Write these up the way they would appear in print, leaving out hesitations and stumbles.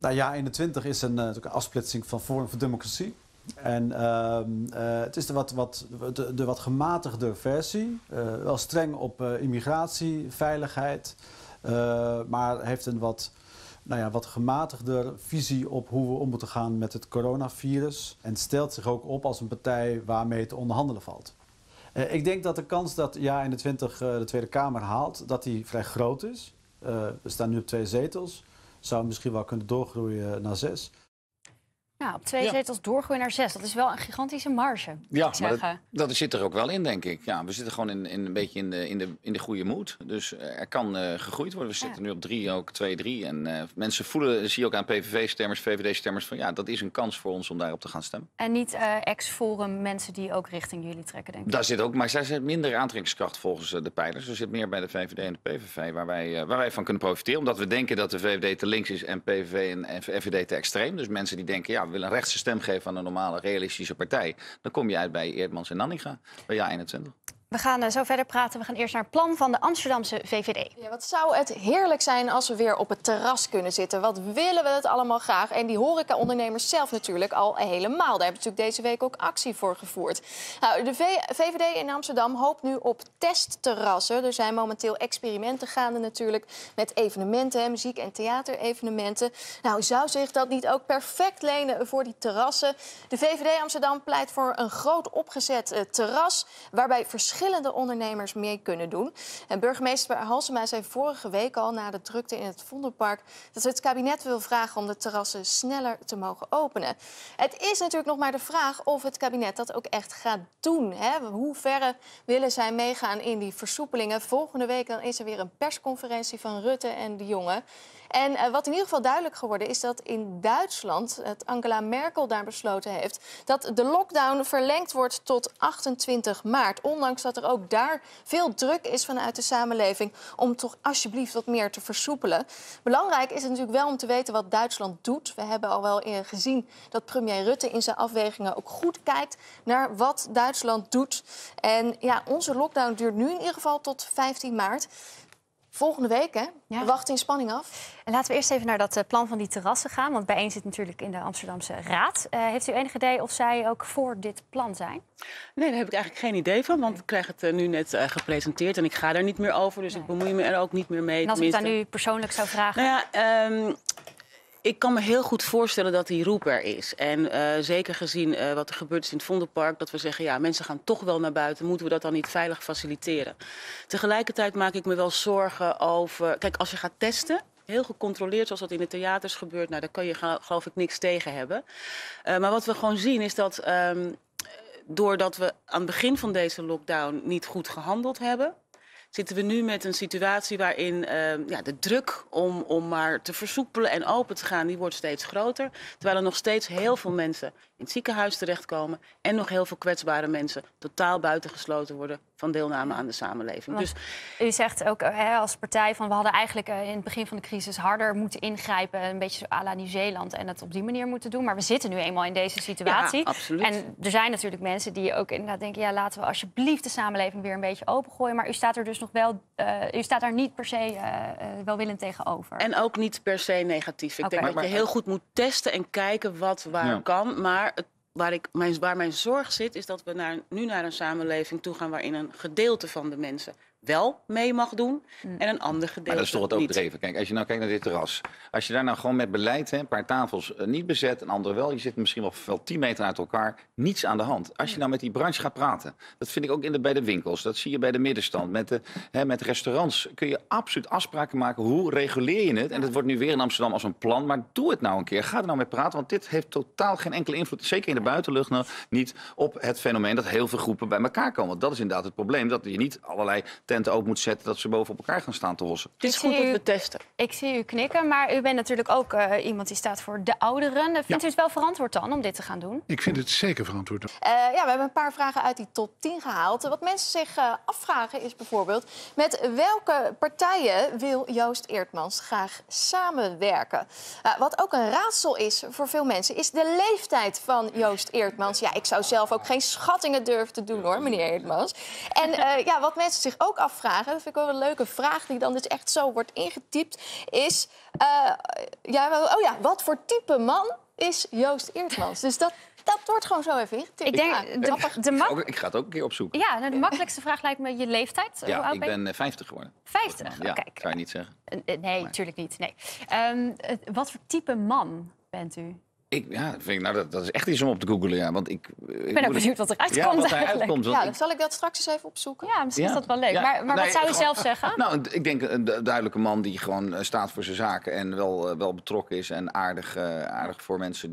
Nou ja, 21 is natuurlijk een afsplitsing van Forum voor Democratie. En het is de wat gematigde versie. Wel streng op immigratie, veiligheid. Maar heeft een wat gematigder visie op hoe we om moeten gaan met het coronavirus. En stelt zich ook op als een partij waarmee te onderhandelen valt. Ik denk dat de kans dat JA21 de Tweede Kamer haalt, dat die vrij groot is. We staan nu op 2 zetels. Zou misschien wel kunnen doorgroeien naar 6. Ja, op 2 zetels doorgroeien naar 6. Dat is wel een gigantische marge. Ja, maar dat zit er ook wel in, denk ik. Ja, we zitten gewoon een beetje in de goede moed. Dus er kan gegroeid worden. We zitten nu op 3, ook 2-3. En mensen voelen, zie je ook aan PVV-stemmers, VVD-stemmers, van ja, dat is een kans voor ons om daarop te gaan stemmen. En niet ex-Forum mensen die ook richting jullie trekken, denk ik. Daar zit ook, maar zij zijn minder aantrekkingskracht volgens de peilers. Er zit meer bij de VVD en de PVV waar wij van kunnen profiteren. Omdat we denken dat de VVD te links is en PVV en FVD te extreem. Dus mensen die denken, ja, we willen een rechtse stem geven aan een normale, realistische partij. Dan kom je uit bij Eerdmans en Nanninga, bij JA21. We gaan zo verder praten. We gaan eerst naar het plan van de Amsterdamse VVD. Ja, wat zou het heerlijk zijn als we weer op het terras kunnen zitten. Wat willen we het allemaal graag. En die horecaondernemers zelf natuurlijk al helemaal. Daar hebben we natuurlijk deze week ook actie voor gevoerd. Nou, de VVD in Amsterdam hoopt nu op testterrassen. Er zijn momenteel experimenten gaande natuurlijk met evenementen, muziek- en theaterevenementen. Nou, zou zich dat niet ook perfect lenen voor die terrassen? De VVD Amsterdam pleit voor een groot opgezet terras waarbij verschillende ondernemers mee kunnen doen. En burgemeester Halsema zei vorige week al na de drukte in het Vondelpark dat ze het kabinet wil vragen om de terrassen sneller te mogen openen. Het is natuurlijk nog maar de vraag of het kabinet dat ook echt gaat doen. Hè? Hoe ver willen zij meegaan in die versoepelingen? Volgende week dan is er weer een persconferentie van Rutte en De Jonge. En wat in ieder geval duidelijk geworden is dat in Duitsland, het Angela Merkel daar besloten heeft, dat de lockdown verlengd wordt tot 28 maart. Ondanks dat er ook daar veel druk is vanuit de samenleving om toch alsjeblieft wat meer te versoepelen. Belangrijk is het natuurlijk wel om te weten wat Duitsland doet. We hebben al wel gezien dat premier Rutte in zijn afwegingen ook goed kijkt naar wat Duitsland doet. En ja, onze lockdown duurt nu in ieder geval tot 15 maart. Volgende week, hè? Ja. We wachten in spanning af. En laten we eerst even naar dat plan van die terrassen gaan. Want bijeen zit natuurlijk in de Amsterdamse Raad. Heeft u enig idee of zij ook voor dit plan zijn? Nee, daar heb ik eigenlijk geen idee van. Want ik krijg het nu net gepresenteerd en ik ga daar niet meer over. Dus ik bemoei me er ook niet meer mee. En als ik het aan u persoonlijk zou vragen? Nou ja, ik kan me heel goed voorstellen dat die roep er is. En zeker gezien wat er gebeurd is in het Vondelpark, dat we zeggen, ja, mensen gaan toch wel naar buiten. Moeten we dat dan niet veilig faciliteren? Tegelijkertijd maak ik me wel zorgen over, kijk, als je gaat testen, heel gecontroleerd zoals dat in de theaters gebeurt, nou, daar kan je geloof ik niks tegen hebben. Maar wat we gewoon zien is dat doordat we aan het begin van deze lockdown niet goed gehandeld hebben, zitten we nu met een situatie waarin de druk om maar te versoepelen en open te gaan, die wordt steeds groter. Terwijl er nog steeds heel veel mensen in het ziekenhuis terechtkomen en nog heel veel kwetsbare mensen totaal buitengesloten worden van deelname aan de samenleving. Dus u zegt ook als partij van we hadden eigenlijk in het begin van de crisis harder moeten ingrijpen, een beetje zo à la Nieuw-Zeeland en het op die manier moeten doen. Maar we zitten nu eenmaal in deze situatie. Ja, absoluut. En er zijn natuurlijk mensen die ook inderdaad denken, ja, laten we alsjeblieft de samenleving weer een beetje opengooien. Maar u staat er dus nog wel, u staat daar niet per se welwillend tegenover. En ook niet per se negatief. Ik denk dat je heel goed moet testen en kijken wat waar kan. Maar waar mijn zorg zit, is dat we nu naar een samenleving toe gaan waarin een gedeelte van de mensen wel mee mag doen en een ander gedeelte maar dat is toch wat niet. overdreven. Kijk, als je nou kijkt naar dit terras. Als je daar nou gewoon met beleid, een paar tafels niet bezet, een andere wel. Je zit misschien wel 10 meter uit elkaar. Niets aan de hand. Als je nou met die branche gaat praten. Dat vind ik ook bij de winkels. Dat zie je bij de middenstand. Met restaurants kun je absoluut afspraken maken. Hoe reguleer je het? En dat wordt nu weer in Amsterdam als een plan. Maar doe het nou een keer. Ga er nou mee praten. Want dit heeft totaal geen enkele invloed. Zeker in de buitenlucht niet op het fenomeen dat heel veel groepen bij elkaar komen. Want dat is inderdaad het probleem. Dat je niet allerlei tenten open moet zetten, dat ze boven op elkaar gaan staan te hossen. Het is goed dat we testen. Ik zie u knikken, maar u bent natuurlijk ook iemand die staat voor de ouderen. Vindt u het wel verantwoord dan om dit te gaan doen? Ik vind het zeker verantwoord. We hebben een paar vragen uit die top 10 gehaald. Wat mensen zich afvragen is bijvoorbeeld, met welke partijen wil Joost Eerdmans graag samenwerken? Wat ook een raadsel is voor veel mensen, is de leeftijd van Joost Eerdmans. Ja, ik zou zelf ook geen schattingen durven te doen hoor, meneer Eerdmans. En wat mensen zich ook afvragen, dat vind ik wel een leuke vraag... die dan dus echt zo wordt ingetypt, is... wat voor type man is Joost Eertmans? Dus dat wordt gewoon zo even ingetypt. Ik denk, Ik ga het ook een keer opzoeken. Ja, de makkelijkste vraag lijkt me je leeftijd. Hoe Ja, oud ik ben je? ben 50 geworden. 50? Ja, Kijk. zou je niet zeggen. Nee, natuurlijk niet. Nee. Wat voor type man bent u? Dat is echt iets om op te googlen, ja. Want ik ben ook benieuwd wat eruit komt wat eigenlijk. uitkomt. Ja, dan zal ik dat straks eens even opzoeken. Ja, misschien is dat wel leuk. Ja. Maar wat zou u zelf zeggen? Nou, ik denk een duidelijke man die gewoon staat voor zijn zaken... en wel betrokken is en aardig voor mensen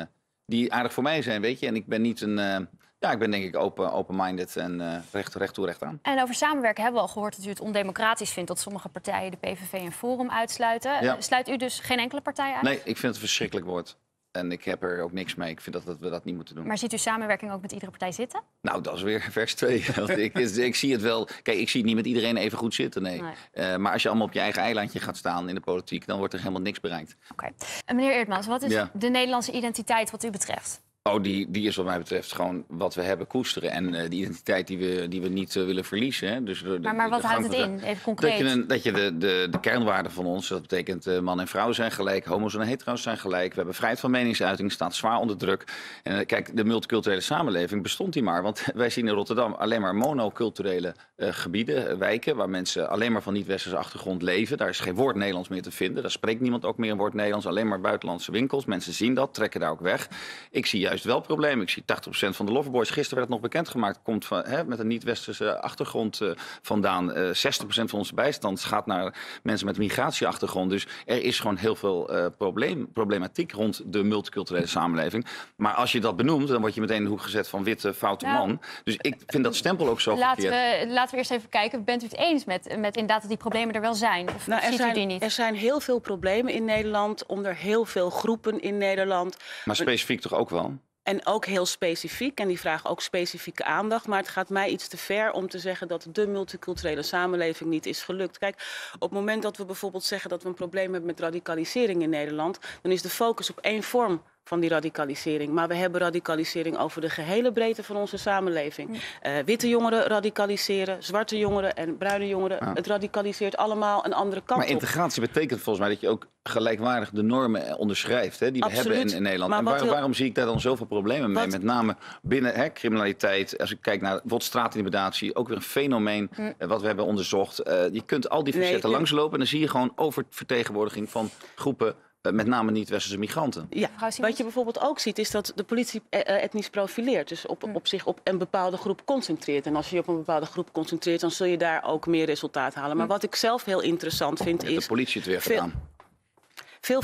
die aardig voor mij zijn, weet je. En ik ben niet ik ben denk ik open-minded en recht toe, recht aan. En over samenwerken hebben we al gehoord dat u het ondemocratisch vindt... dat sommige partijen de PVV en Forum uitsluiten. Ja. Sluit u dus geen enkele partij uit? Nee, ik vind het een verschrikkelijk woord. En ik heb er ook niks mee. Ik vind dat we dat niet moeten doen. Maar ziet u samenwerking ook met iedere partij zitten? Nou, dat is weer vers 2. ik zie het wel. Kijk, ik zie het niet met iedereen even goed zitten, nee. Maar als je allemaal op je eigen eilandje gaat staan in de politiek... dan wordt er helemaal niks bereikt. Oké. Meneer Eertmans, wat is de Nederlandse identiteit wat u betreft? Die is wat mij betreft gewoon wat we hebben koesteren. En die identiteit die we niet willen verliezen. Hè. Dus maar wat houdt het in? Even concreet. Dat je de kernwaarden van ons... dat betekent man en vrouw zijn gelijk, homo's en hetero's zijn gelijk. We hebben vrijheid van meningsuiting, staat zwaar onder druk. En kijk, de multiculturele samenleving bestond die maar. Want wij zien in Rotterdam alleen maar monoculturele gebieden, wijken... waar mensen alleen maar van niet-westerse achtergrond leven. Daar is geen woord Nederlands meer te vinden. Daar spreekt niemand ook meer een woord Nederlands. Alleen maar buitenlandse winkels. Mensen zien dat, trekken daar ook weg. Ik zie juist wel problemen. Ik zie 80% van de loverboys, gisteren werd het nog bekendgemaakt, komt met een niet-westerse achtergrond vandaan. 60% van onze bijstand gaat naar mensen met een migratieachtergrond. Dus er is gewoon heel veel problematiek rond de multiculturele samenleving. Maar als je dat benoemt, dan word je meteen in de hoek gezet van witte, foute man. Dus ik vind dat stempel ook zo verkeerd. Laten we eerst even kijken. Bent u het eens met inderdaad dat die problemen er wel zijn? Of ziet u die niet? Er zijn heel veel problemen in Nederland, onder heel veel groepen in Nederland. Maar specifiek toch ook wel? En ook heel specifiek, en die vragen ook specifieke aandacht. Maar het gaat mij iets te ver om te zeggen dat de multiculturele samenleving niet is gelukt. Kijk, op het moment dat we bijvoorbeeld zeggen dat we een probleem hebben met radicalisering in Nederland, dan is de focus op één vorm van die radicalisering. Maar we hebben radicalisering over de gehele breedte van onze samenleving. Witte jongeren radicaliseren, zwarte jongeren en bruine jongeren. Ja. Het radicaliseert allemaal een andere kant op. Maar integratie betekent volgens mij dat je ook gelijkwaardig de normen onderschrijft, hè, die we hebben in Nederland. Maar en waarom zie ik daar dan zoveel problemen mee? Met name binnen criminaliteit. Als ik kijk naar bijvoorbeeld straatintimidatie, ook weer een fenomeen wat we hebben onderzocht. Je kunt al die facetten langslopen en dan zie je gewoon oververtegenwoordiging van groepen, met name niet-westerse migranten. Ja, wat je bijvoorbeeld ook ziet is dat de politie etnisch profileert. Dus zich op een bepaalde groep concentreert. En als je op een bepaalde groep concentreert, dan zul je daar ook meer resultaat halen. Maar wat ik zelf heel interessant vind is, de politie het weer gedaan. Veel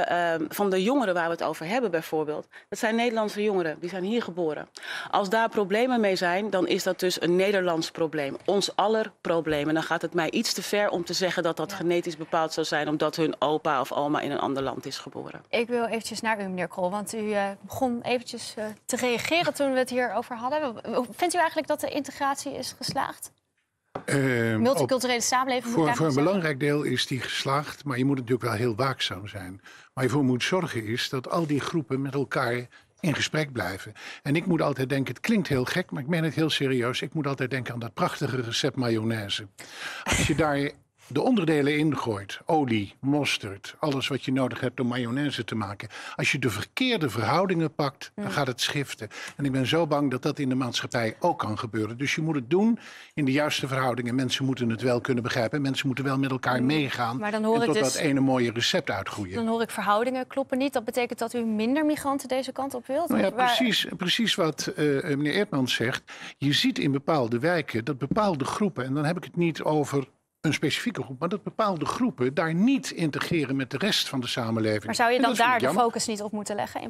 van de jongeren waar we het over hebben bijvoorbeeld, dat zijn Nederlandse jongeren, die zijn hier geboren. Als daar problemen mee zijn, dan is dat dus een Nederlands probleem. Ons aller probleem. En dan gaat het mij iets te ver om te zeggen dat dat genetisch bepaald zou zijn omdat hun opa of oma in een ander land is geboren. Ik wil eventjes naar u, meneer Krol, want u begon eventjes te reageren toen we het hierover hadden. Vindt u eigenlijk dat de integratie is geslaagd? Multiculturele samenleving. Voor een belangrijk deel is die geslaagd, maar je moet natuurlijk wel heel waakzaam zijn. Waar je voor moet zorgen is dat al die groepen met elkaar in gesprek blijven. En ik moet altijd denken, het klinkt heel gek, maar ik meen het heel serieus. Ik moet altijd denken aan dat prachtige recept mayonaise. Als je daar de onderdelen ingooit, olie, mosterd, alles wat je nodig hebt om mayonaise te maken. Als je de verkeerde verhoudingen pakt, dan gaat het schiften. En ik ben zo bang dat dat in de maatschappij ook kan gebeuren. Dus je moet het doen in de juiste verhoudingen. Mensen moeten het wel kunnen begrijpen. Mensen moeten wel met elkaar meegaan. Maar dan hoor en ik tot dus dat ene mooie recept uitgroeien. Dan hoor ik verhoudingen kloppen niet. Dat betekent dat u minder migranten deze kant op wilt? Nou ja, precies wat meneer Eertmans zegt. Je ziet in bepaalde wijken dat bepaalde groepen, en dan heb ik het niet over een specifieke groep, maar dat bepaalde groepen daar niet integreren met de rest van de samenleving. Maar zou je dan daar de focus niet op moeten leggen?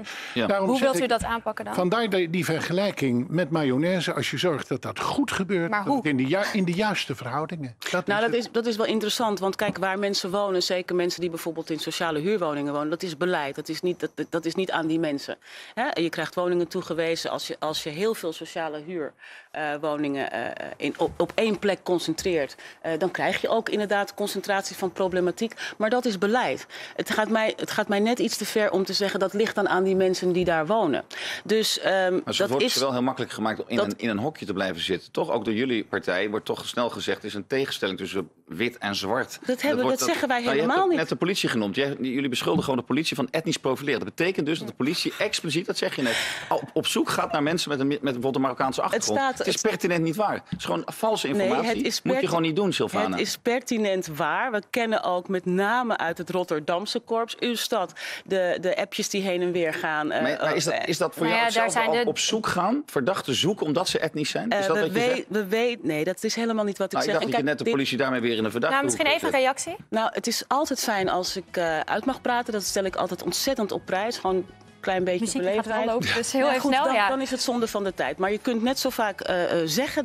Hoe wilt u dat aanpakken dan? Vandaar die vergelijking met mayonaise, als je zorgt dat dat goed gebeurt, maar hoe? In de juiste verhoudingen. Dat is wel interessant, want kijk, waar mensen wonen, zeker mensen die bijvoorbeeld in sociale huurwoningen wonen, dat is beleid. Dat is niet aan die mensen. Je krijgt woningen toegewezen als je heel veel sociale huurwoningen op één plek concentreert. dan krijg je ook inderdaad concentratie van problematiek. Maar dat is beleid. Het gaat mij net iets te ver om te zeggen dat ligt dan aan die mensen die daar wonen. Dus maar het wordt wel heel makkelijk gemaakt om in een hokje te blijven zitten. Toch ook door jullie partij wordt toch snel gezegd, er is een tegenstelling tussen wit en zwart. Dat zeggen wij helemaal je hebt niet. Net de politie genoemd. Jullie beschuldigen gewoon de politie van etnisch profileren. Dat betekent dus dat de politie expliciet, dat zeg je net, op zoek gaat naar mensen met bijvoorbeeld een Marokkaanse achtergrond. Het is pertinent niet waar. Het is gewoon valse informatie. Nee, moet je gewoon niet doen, Silvana. Het is pertinent waar. We kennen ook met name uit het Rotterdamse korps, uw stad, de appjes die heen en weer gaan. Maar is dat voor jou zelf op zoek gaan? Verdachten zoeken omdat ze etnisch zijn? Is dat wat je zegt? Nee, dat is helemaal niet wat ik zeg. Ik dacht dat je net de politie daarmee weer in een verdachte misschien even een reactie? Nou, het is altijd fijn als ik uit mag praten. Dat stel ik altijd ontzettend op prijs. Gewoon een klein beetje muziek gaat wel lopen, dus heel even goed, snel. Dan is het zonde van de tijd. Maar je kunt net zo vaak zeggen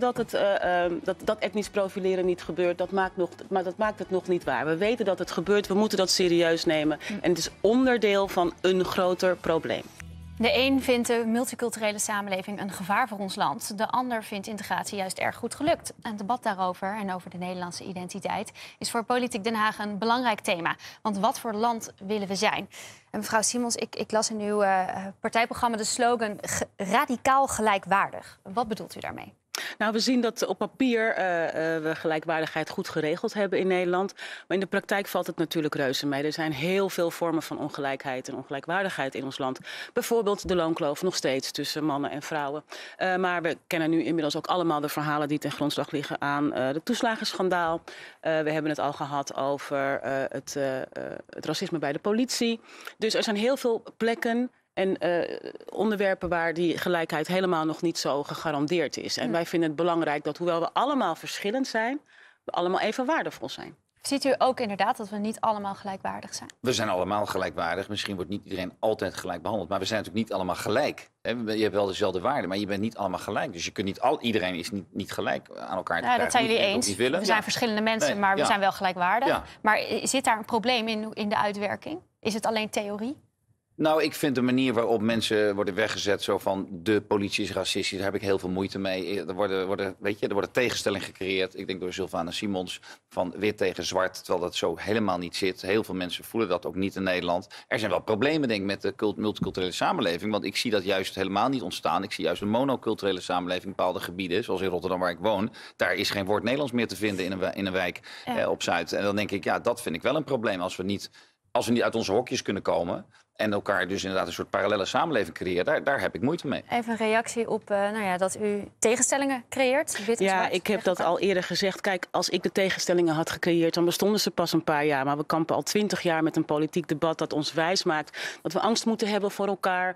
dat etnisch profileren niet gebeurt. Maar dat maakt het nog niet waar. We weten dat het gebeurt. We moeten dat serieus nemen. En het is onderdeel van een groter probleem. De een vindt de multiculturele samenleving een gevaar voor ons land. De ander vindt integratie juist erg goed gelukt. Een debat daarover en over de Nederlandse identiteit is voor Politiek Den Haag een belangrijk thema. Want wat voor land willen we zijn? En mevrouw Simons, ik las in uw partijprogramma de slogan radicaal gelijkwaardig. Wat bedoelt u daarmee? Nou, we zien dat op papier we gelijkwaardigheid goed geregeld hebben in Nederland. Maar in de praktijk valt het natuurlijk reuze mee. Er zijn heel veel vormen van ongelijkheid en ongelijkwaardigheid in ons land. Bijvoorbeeld de loonkloof nog steeds tussen mannen en vrouwen. Maar we kennen nu inmiddels ook allemaal de verhalen die ten grondslag liggen aan het toeslagenschandaal. We hebben het al gehad over het racisme bij de politie. Dus er zijn heel veel plekken en onderwerpen waar die gelijkheid helemaal nog niet zo gegarandeerd is. En wij vinden het belangrijk dat, hoewel we allemaal verschillend zijn, we allemaal even waardevol zijn. Ziet u ook inderdaad dat we niet allemaal gelijkwaardig zijn? We zijn allemaal gelijkwaardig. Misschien wordt niet iedereen altijd gelijk behandeld. Maar we zijn natuurlijk niet allemaal gelijk. Je hebt wel dezelfde waarden, maar je bent niet allemaal gelijk. Dus je kunt niet iedereen is niet gelijk aan elkaar te krijgen. Dat zijn jullie eens. We zijn verschillende mensen, maar we zijn wel gelijkwaardig. Ja. Maar zit daar een probleem in de uitwerking? Is het alleen theorie? Nou, ik vind de manier waarop mensen worden weggezet, zo van de politie is racistisch, daar heb ik heel veel moeite mee. Er worden tegenstellingen gecreëerd, ik denk door Silvana Simons, van wit tegen zwart, terwijl dat zo helemaal niet zit. Heel veel mensen voelen dat ook niet in Nederland. Er zijn wel problemen, denk ik, met de multiculturele samenleving, want ik zie dat juist helemaal niet ontstaan. Ik zie juist een monoculturele samenleving in bepaalde gebieden, zoals in Rotterdam waar ik woon. Daar is geen woord Nederlands meer te vinden in een wijk op Zuid. En dan denk ik, ja, dat vind ik wel een probleem als we niet uit onze hokjes kunnen komen en elkaar dus inderdaad een soort parallele samenleving creëren, daar heb ik moeite mee. Even een reactie op dat u tegenstellingen creëert. Ja, ik heb dat al eerder gezegd. Kijk, als ik de tegenstellingen had gecreëerd, dan bestonden ze pas een paar jaar. Maar we kampen al 20 jaar met een politiek debat dat ons wijsmaakt dat we angst moeten hebben voor elkaar.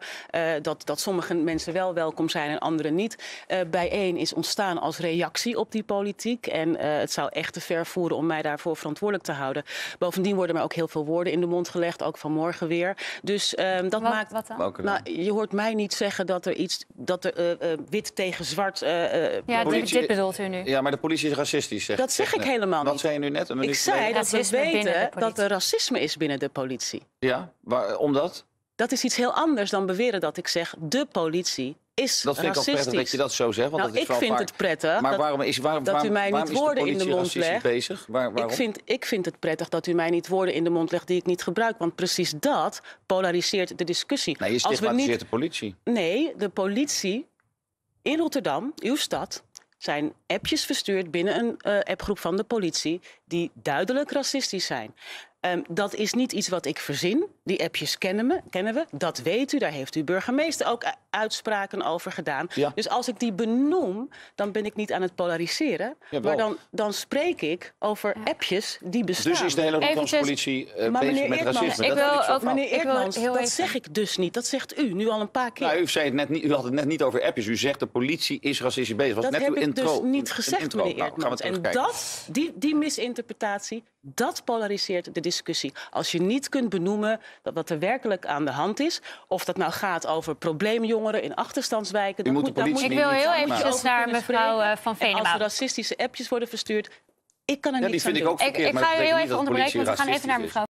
Dat sommige mensen wel welkom zijn en anderen niet. Bijeen is ontstaan als reactie op die politiek. En het zou echt te ver voeren om mij daarvoor verantwoordelijk te houden. Bovendien worden mij ook heel veel woorden in de mond gelegd, ook vanmorgen weer. Dus dat maakt. Wat dan? Nou, je hoort mij niet zeggen dat er wit tegen zwart. Dit bedoelt u nu. Ja, maar de politie is racistisch. Dat zeg ik helemaal niet. Wat zei je nu net? Ik zei dat we weten dat er racisme is binnen de politie. Ja, omdat? Dat is iets heel anders dan beweren dat ik zeg de politie is dat vind racistisch. Ik al prettig dat je dat zo zegt. Want nou, dat is ik vind het prettig dat u mij niet woorden in de mond legt. Bezig? Waarom? Ik vind het prettig dat u mij niet woorden in de mond legt die ik niet gebruik. Want precies dat polariseert de discussie. Nee, je stigmatiseert de politie. Nee, de politie in Rotterdam, uw stad, zijn appjes verstuurd binnen een appgroep van de politie die duidelijk racistisch zijn. Dat is niet iets wat ik verzin. Die appjes kennen we. Dat weet u. Daar heeft uw burgemeester ook uitspraken over gedaan. Ja. Dus als ik die benoem, dan ben ik niet aan het polariseren. Jawel. Maar dan spreek ik over appjes die bestaan. Dus is de hele Rotterdamse politie bezig met racisme? Meneer Eertmans, dat zeg ik dus niet. Dat zegt u nu al een paar keer. Nou, u had het net niet over appjes. U zegt de politie is racistisch bezig. Dat heb ik dus niet gezegd, meneer Eertmans. En die misinterpretatie, dat polariseert de discussie. Als je niet kunt benoemen wat er werkelijk aan de hand is, of dat nou gaat over probleemjongeren in achterstandswijken. Ik wil heel eventjes naar mevrouw Van Venema. En als er racistische appjes worden verstuurd, ik kan er niets aan doen. Ik ga u heel even onderbreken, want we gaan even naar mevrouw